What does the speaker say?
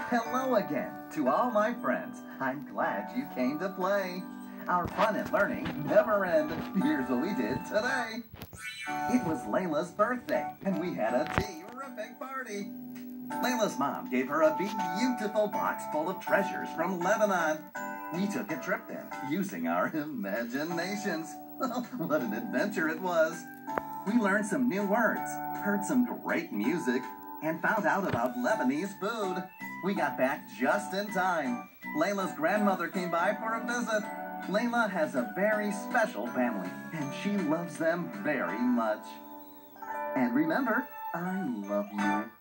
Hello again to all my friends. I'm glad you came to play. Our fun and learning never end. Here's what we did today. It was Layla's birthday, and we had a terrific party. Layla's mom gave her a beautiful box full of treasures from Lebanon. We took a trip there using our imaginations. What an adventure it was. We learned some new words, heard some great music, and found out about Lebanese food. We got back just in time. Layla's grandmother came by for a visit. Layla has a very special family, and she loves them very much. And remember, I love you.